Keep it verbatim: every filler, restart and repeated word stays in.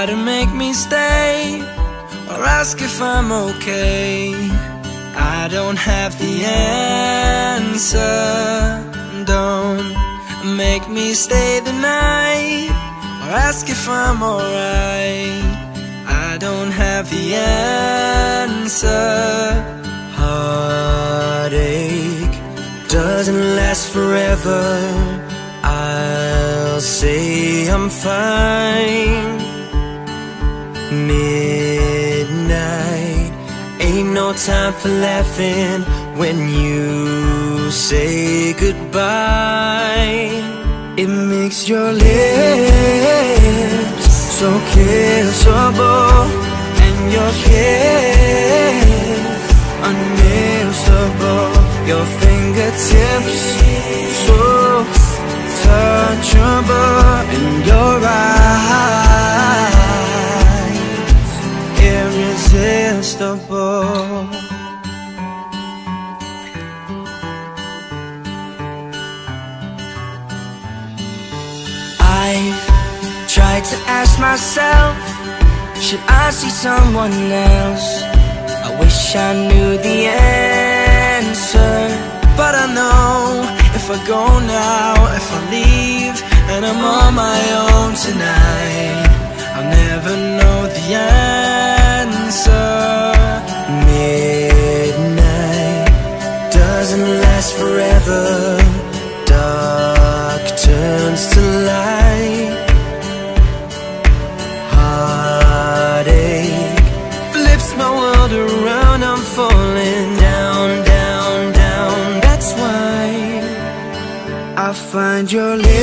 try to make me stay or ask if I'm okay. I don't have the answer. Don't make me stay the night or ask if I'm alright. I don't have the answer. Heartache doesn't last forever. I'll say I'm fine. Midnight ain't no time for laughing when you say goodbye. It makes your lips so kissable and your kiss unmissable. Your fingertips so touchable and your eyes irresistible. I've tried to ask myself, should I see someone else? I wish I knew the answer, but I know if I go now, if I leave and I'm on my own tonight, I'll never know the answer. Midnight doesn't last forever. Dark turns to light. Heartache flips my world around. I'm falling down, down, down. That's why I find your lips